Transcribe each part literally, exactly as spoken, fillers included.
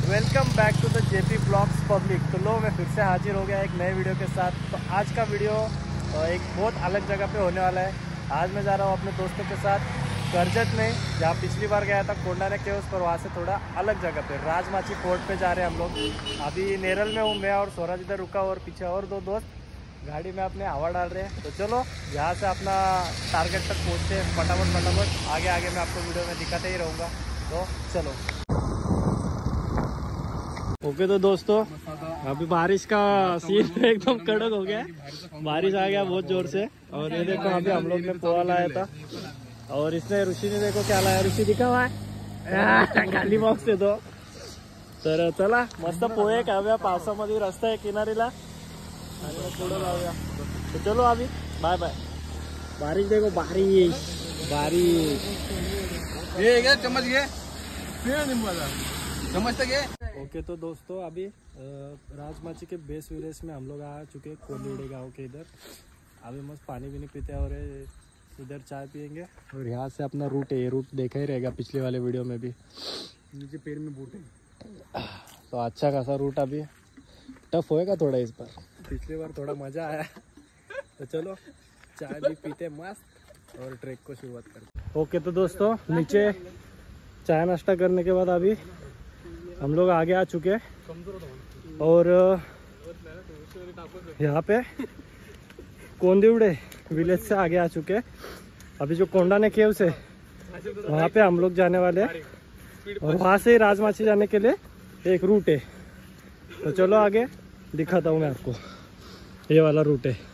Welcome back to the JP blogs public. तो लो मैं फिर से हाजिर हो गया एक नए वीडियो के साथ। तो आज का वीडियो एक बहुत अलग जगह पे होने वाला है। आज मैं जा रहा हूँ अपने दोस्तों के साथ करजत में, जहाँ पिछली बार गया था कोंडाने केव्स, पर वहाँ से थोड़ा अलग जगह पे राजमाची फोर्ट पे जा रहे हैं हम लोग। अभी नेरल में हूँ मैं और स्वराज इधर रुका और पीछे और दो दोस्त गाड़ी में अपने हवा डाल रहे हैं। तो चलो यहाँ से अपना टारगेट तक पहुँचते हैं फटाफट फटाफट। आगे आगे मैं आपको वीडियो में दिखाते ही रहूँगा। तो चलो। ओके तो दोस्तों, अभी बारिश का सीन एकदम कड़क हो गया है। बारिश आ गया बहुत जोर से। और ये देखो अभी हम लोग ने पोहा लाया था और इसने ऋषि ने देखो क्या लाया। ऋषि दिखा हुआ है खाली बॉक्स से दो तर चला मस्त पोहे खाऊया पावसामध्ये रस्ता आहे किनारीला आणि पुढे जाऊया। तो चलो अभी बाय बाय। बारिश देखो, बारिश बारिश ये क्या चम्मच गए चम्मच तक है। ओके तो दोस्तों, अभी राजमाची के बेस विलेज में हम लोग आ चुके हैं कोलीड़े गांव के इधर। अभी मस्त पानी भी नहीं पीते और इधर चाय पियेंगे। और यहाँ से अपना रूट है, ये रूट देखा ही रहेगा पिछले वाले वीडियो में भी। नीचे पेड़ में बूटे तो अच्छा खासा रूट। अभी टफ होएगा थोड़ा इस बार, पिछली बार थोड़ा मजा आया। तो चलो चाय भी पीते मस्त और ट्रैक को शुरुआत करते। ओके तो दोस्तों, नीचे चाय नाश्ता करने के बाद अभी हम लोग आगे आ चुके हैं और यहाँ पे कोंदिवड़े विलेज से आगे आ चुके हैं। अभी जो कोंडाने केव्स है वहाँ पे हम लोग जाने वाले हैं और वहाँ से राजमाची जाने के लिए एक रूट है। तो चलो आगे दिखाता हूँ मैं आपको, ये वाला रूट है।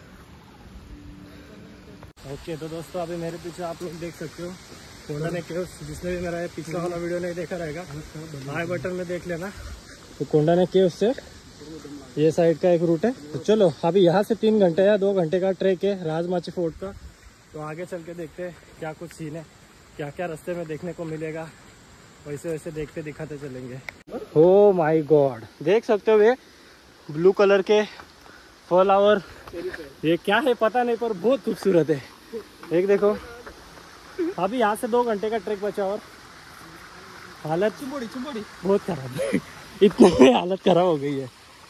ओके तो दोस्तों, अभी मेरे पीछे आप लोग देख सकते हो कोंडाने केव्स। जिसने भी मेरा पिछला वाला वीडियो नहीं देखा रहेगा आई बटन में देख लेना। तो कोंडाने केव्स से ये साइड का एक रूट है। तो चलो अभी यहाँ से तीन घंटे या दो घंटे का ट्रैक है राजमाची फोर्ट का। तो आगे चल के देखते हैं क्या कुछ सीन है, क्या क्या रास्ते में देखने को मिलेगा। वैसे वैसे देखते दिखाते चलेंगे। ओ माय गॉड, देख सकते हो ये ब्लू कलर के फ्लावर, ये क्या है पता नहीं पर बहुत खूबसूरत है। एक देखो, अभी यहाँ से दो घंटे का ट्रैक बचा और हालत चुंबड़ी चुंबड़ी बहुत खराब है। इतने में हालत खराब हो गई है।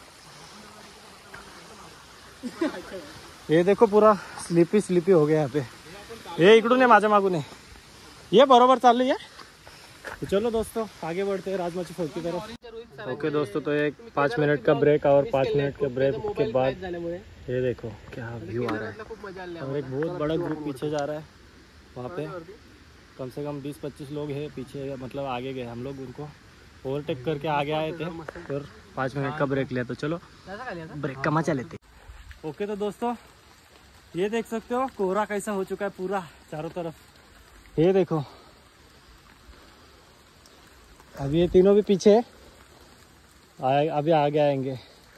ये देखो पूरा स्लीपी स्लीपी हो गया यहाँ पे। ये इकडून है माझ्या मागून है, ये बरोबर चाल रही है। तो चलो दोस्तों आगे बढ़ते हैं राजमाची फोर्ट की तरफ। ओके दोस्तों, तो एक पाँच मिनट का ब्रेक और पाँच मिनट के ब्रेक के बाद ये देखो क्या व्यू आ रहा है। और एक बहुत बड़ा ग्रुप पीछे जा रहा है। वहाँ पे कम से कम बीस पच्चीस लोग हैं पीछे, मतलब आगे गए। हम लोग उनको ओवरटेक करके आगे आए थे और पाँच मिनट का ब्रेक लिया। तो चलो ब्रेक का मजा लेते। ओके तो दोस्तों, ये देख सकते हो कोहरा कैसा हो चुका है पूरा चारों तरफ। ये देखो अभी ये तीनों भी पीछे आए, अभी आगे आएंगे।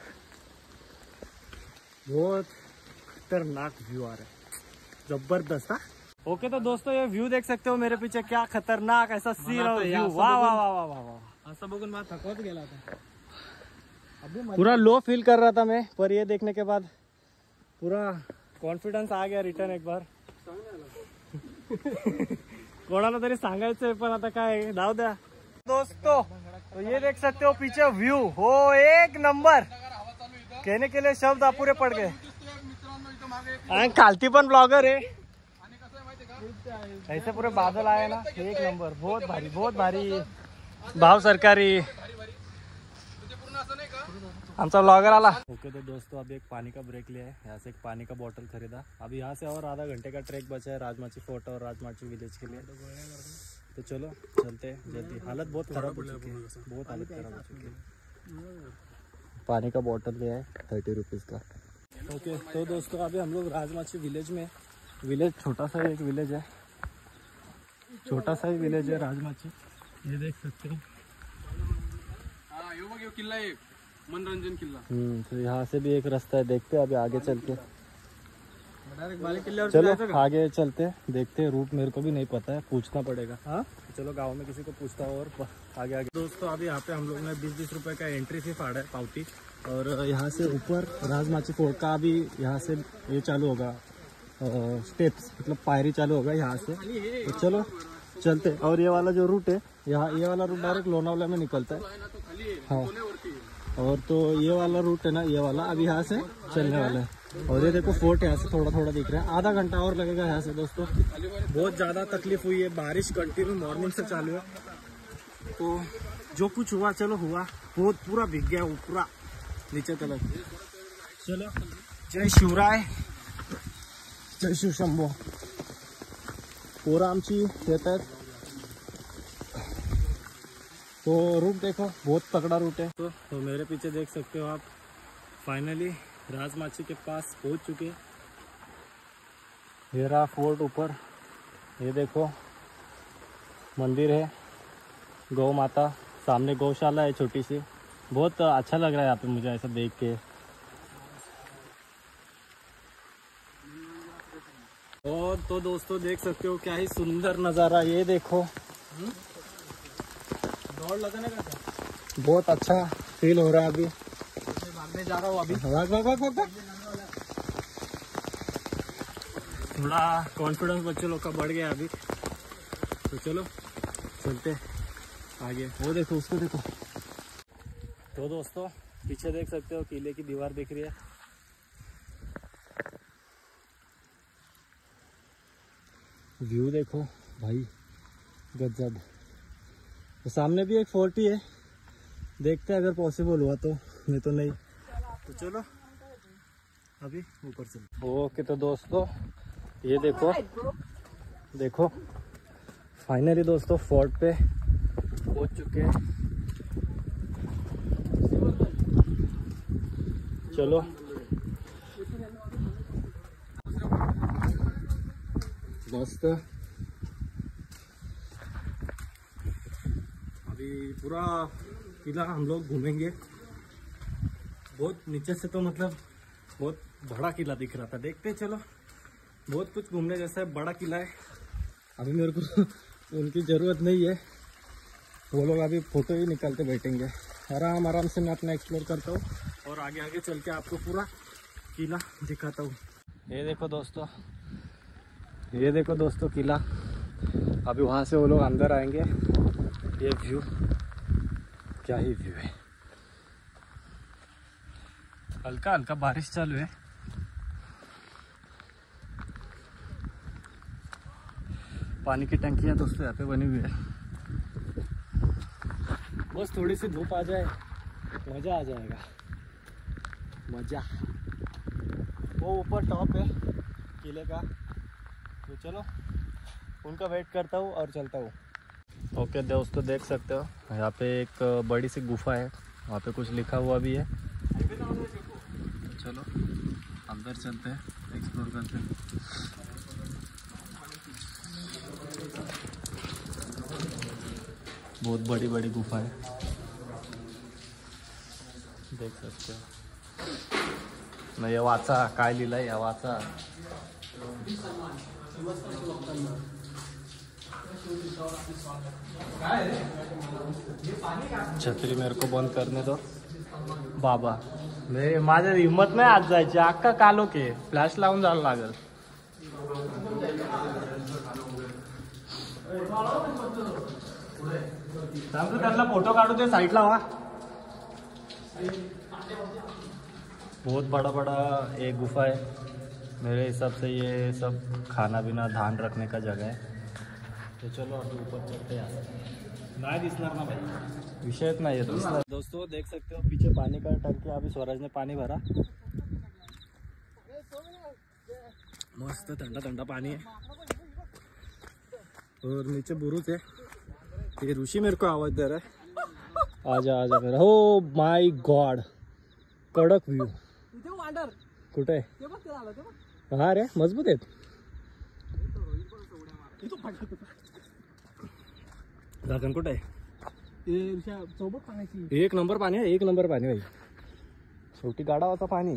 बहुत खतरनाक व्यू आ रहा है, जबरदस्त। ओके तो दोस्तों, ये व्यू देख सकते हो मेरे पीछे, क्या खतरनाक ऐसा सीन और व्यू। वाह वाह वाह वाह वाह वाह, असं बघून मला थकवत गेला था। पूरा लो फील कर रहा था मैं, पर ये देखने के बाद पूरा कॉन्फिडन्स आ गया रिटर्न एक बार। कोणाला तरी सांगायचंय पण आता काय, जाऊ द्या दोस्तों। तो ये देख सकते हो पीछे व्यू हो एक नंबर, कहने के लिए शब्द अपूरे पड़ गए। खालती पण ब्लॉगर है, ऐसे पूरे बादल आए ना, एक नंबर, बहुत भारी बहुत भारी। भाव सरकारी आमचा ब्लॉगर आला। ओके तो दोस्तों, अभी एक पानी का ब्रेक लिया है, यहाँ से एक पानी का बोतल खरीदा। अभी यहाँ से और आधा घंटे का ट्रैक बचा है राजमाची फोर्ट और राजमाची विलेज के लिए। तो चलो चलते हैं जल्दी। हालत बहुत खराब हो चुकी है, बहुत हालत खराब हो चुकी है। पानी का बोतल लिया है थर्टी रुपीज़ का। ओके तो दोस्तों, अभी हम लोग राजमाची विलेज में, विलेज छोटा सा एक विलेज है, छोटा सा ही विलेज है राजमाची। ये देख सकते हो किला है, मनोरंजन किला। हम्म तो यहाँ से भी एक रास्ता है, देखते हैं अभी आगे चल के। चलो आगे चलते हैं, देखते हैं। रूट मेरे को भी नहीं पता है, पूछना पड़ेगा। हाँ चलो गांव में किसी को पूछता हूँ और आगे आगे। दोस्तों अभी यहाँ पे हम लोग ने बीस बीस रुपए का एंट्री फी फाड़ा है, पावती। और यहाँ से ऊपर राजमाची फोर्ट का अभी यहाँ से ये चालू होगा, स्टेप्स मतलब पायरी चालू होगा यहाँ से। तो चलो चलते। और ये वाला जो रूट है यहाँ ये वाला रूट डायरेक्ट लोनावला में निकलता है। हाँ, और तो ये वाला रूट है ना, ये वाला अभी यहाँ से चलने वाला है। और ये देखो फोर्ट यहाँ से थोड़ा थोड़ा दिख रहा है, आधा घंटा और लगेगा यहाँ से दोस्तों। बहुत ज़्यादा तकलीफ हुई है, बारिश कंटिन्यू मॉर्निंग से चालू है, तो जो कुछ हुआ चलो हुआ, बहुत पूरा भीग गया वो पूरा नीचे तलक। चलो जय शिवराय, जय शिव शंभो। पूरा आमची येत आहेत, तो रूट देखो बहुत तगड़ा रूट है। तो, तो मेरे पीछे देख सकते हो आप, फाइनली राजमाची के पास पहुंच चुके। ये रहा फोर्ट ऊपर, ये देखो मंदिर है, गौ माता, सामने गौशाला है छोटी सी। बहुत अच्छा लग रहा है यहाँ पे मुझे ऐसा देख के। और तो दोस्तों देख सकते हो क्या ही सुंदर नज़ारा, ये देखो। दौड़ लगाने का बहुत अच्छा फील हो रहा है। अभी भागने जा रहा हूँ, अभी भाग भाग भाग भाग। थोड़ा कॉन्फिडेंस बच्चे लोग का बढ़ गया अभी, तो चलो चलते आगे। वो देखो, उसको देखो। तो दोस्तों पीछे देख सकते हो किले की दीवार दिख रही है। व्यू देखो भाई, गजब। तो सामने भी एक फोर्ट ही है, देखते हैं अगर पॉसिबल हुआ तो, नहीं तो नहीं। तो चलो अभी ऊपर चलो। ओके तो दोस्तों ये देखो, देखो फाइनली दोस्तों फोर्ट पे पहुंच चुके हैं। चलो मस्त। अभी पूरा किला हम लोग घूमेंगे। बहुत नीचे से तो मतलब बहुत बड़ा किला दिख रहा था, देखते चलो। बहुत कुछ घूमने जैसा है, बड़ा किला है। अभी मेरे को उनकी ज़रूरत नहीं है, वो लोग अभी फ़ोटो ही निकालते बैठेंगे। आराम आराम से मैं अपना एक्सप्लोर करता हूँ और आगे आगे चल के आपको पूरा किला दिखाता हूँ। ये देखो दोस्तों, ये देखो दोस्तों किला। अभी वहाँ से वो लोग अंदर आएंगे। ये व्यू, क्या ही व्यू है। हल्का हल्का बारिश चालू है। पानी की टंकियाँ दोस्तों यहाँ पे बनी हुई है। बस थोड़ी सी धूप आ जाए, मज़ा आ जाएगा, मज़ा। वो ऊपर टॉप है किले का, तो चलो उनका वेट करता हूँ और चलता हूँ। ओके दोस्तों देख सकते हो यहाँ पे एक बड़ी सी गुफा है, वहाँ पे कुछ लिखा हुआ भी है। तो चलो अंदर चलते हैं, एक्सप्लोर करते हैं। बहुत बड़ी बड़ी गुफा है, देख सकते हो। मैं ये वाचा काय लिहिलंय, या वाचा। छत्री मेरे को बंद करने दो बाबा। मैं माझ्या हिम्मत नाही आज जायची, अक्का कालो के फ्लॅश लावून जायला लागल। सांगतो त्यांना फोटो काढू दे, साइडला व्हा। बहुत बड़ा बड़ा एक गुफा है। मेरे हिसाब से ये सब खाना पीना ध्यान रखने का जगह है। तो चलो अभी ऊपर चलते हैं। नहीं दिसणार ना भाई, विषयच नहीं है दोस्तों। दोस्तों देख सकते हो पीछे पानी का टंकी, अभी स्वराज ने पानी भरा। मस्त ठंडा ठंडा पानी है और नीचे बुरुज है। ये ऋषि मेरे को आवाज दे रहा है, आजा आजा मेरा। हो माय गॉड, कडक व्यू। कुठे? हा रे, मजबूत आहेत। दादन कुठे आहे? एक नंबर पाणी आहे, एक नंबर पाणी भाई। शेवटी गाडावाचा पाणी,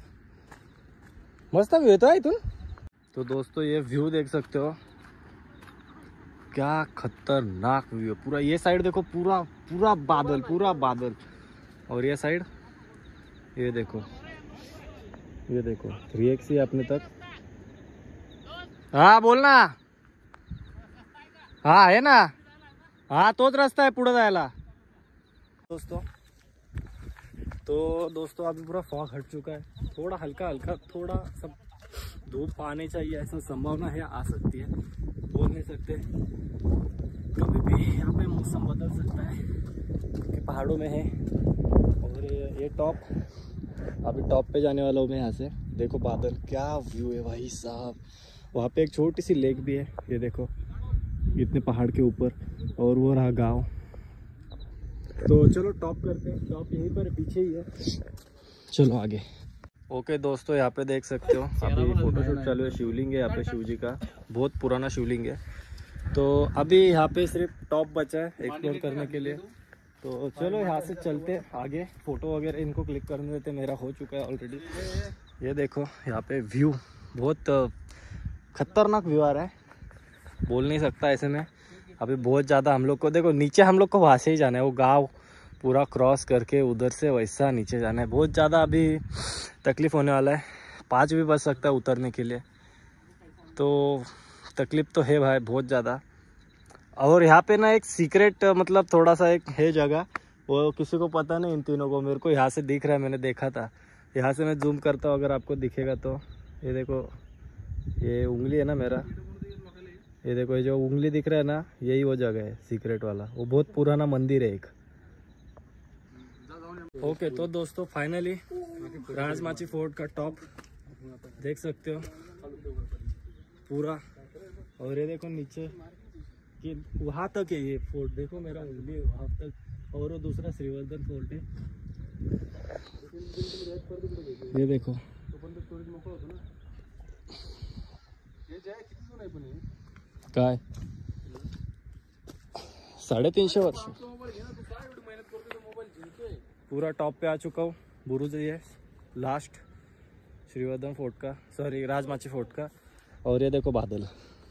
मस्त व्यू येतो इथून। तो दोस्तों ये व्यू देख सकते हो, क्या खतरनाक व्यू है। पूरा ये साइड देखो, पूरा पूरा बादल, पूरा बादल। और ये साइड ये देखो, ये देखो थ्री एक्स ही अपने तक। हाँ बोलना, हाँ है ना। हा तोच रस्ता आहे पुढे जायला दोस्तों। तो दोस्तों अभी पूरा फॉग हट चुका है, थोड़ा हल्का हल्का थोड़ा सब धूप आने चाहिए ऐसा संभावना है, आ सकती है, बोल नहीं सकते, कभी भी यहाँ पे मौसम बदल सकता है क्योंकि पहाड़ों में है। और ये टॉप, अभी टॉप पे जाने वाला हूँ मैं यहाँ से। देखो बादल, क्या व्यू है भाई साहब। वहाँ पे एक छोटी सी लेक भी है, ये देखो इतने पहाड़ के ऊपर, और वो रहा गाँव। तो चलो टॉप करते हैं, टॉप यहीं पर पीछे ही है, चलो आगे। ओके दोस्तों, यहाँ पे देख सकते हो अभी फोटोशूट चालू है। शिवलिंग है यहाँ पे, शिव जी का बहुत पुराना शिवलिंग है। तो अभी यहाँ पे सिर्फ टॉप बचा है एक्सप्लोर करने के लिए, तो चलो यहाँ से चलते आगे। फोटो वगैरह इनको क्लिक करने देते, मेरा हो चुका है ऑलरेडी। ये देखो यहाँ पे व्यू, बहुत खतरनाक व्यू आ रहा है, बोल नहीं सकता ऐसे में। अभी बहुत ज़्यादा हम लोग को, देखो नीचे हम लोग को वहाँ से ही जाना है, वो गांव पूरा क्रॉस करके उधर से वैसा नीचे जाना है। बहुत ज़्यादा अभी तकलीफ़ होने वाला है, पाँच भी बज सकता है उतरने के लिए, तो तकलीफ़ तो है भाई बहुत ज़्यादा। और यहाँ पे ना एक सीक्रेट, मतलब थोड़ा सा एक है जगह, वो किसी को पता नहीं, इन तीनों को। मेरे को यहाँ से दिख रहा है, मैंने देखा था। यहाँ से मैं जूम करता हूँ, अगर आपको दिखेगा तो। ये देखो, ये उंगली है ना मेरा, ये देखो ये जो उंगली दिख रहा है ना, यही वो जगह है सीक्रेट वाला। वो बहुत पुराना मंदिर है एक। ओके तो दोस्तों फाइनली राजमाची फोर्ट का टॉप देख सकते हो पूरा। और ये देखो नीचे कि वहाँ तक है ये फोर्ट, देखो मेरा उंगली वहाँ तक। और वो दूसरा श्रीवर्धन फोर्ट है, ये देखो। काय साढ़े तीनशे वर्ष पूरा टॉप पे आ चुका हूँ। बुरुज ये लास्ट श्रीवर्धन फोर्ट का, सॉरी राजमाची फोर्ट का। और ये देखो बादल।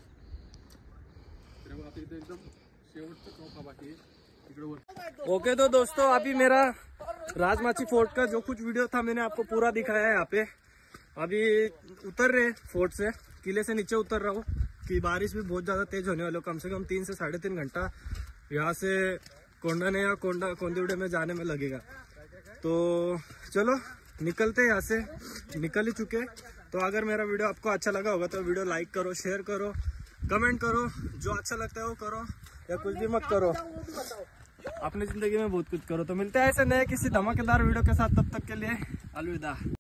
ओके तो दोस्तों अभी मेरा राजमाची फोर्ट का जो कुछ वीडियो था मैंने आपको पूरा दिखाया है। यहाँ पे अभी उतर रहे फोर्ट से, किले से नीचे उतर रहा हूँ कि बारिश भी बहुत ज़्यादा तेज होने वाली हो। कम से कम तीन से साढ़े तीन घंटा यहाँ से कोंडाने या कोंडा कोंदिवडे में जाने में लगेगा। तो चलो निकलते हैं यहाँ से, निकल ही चुके। तो अगर मेरा वीडियो आपको अच्छा लगा होगा तो वीडियो लाइक करो, शेयर करो, कमेंट करो, जो अच्छा लगता है वो करो, या कुछ भी मत करो, अपनी ज़िंदगी में बहुत कुछ करो। तो मिलते हैं ऐसे नए किसी धमाकेदार वीडियो के साथ, तब तक के लिए अलविदा।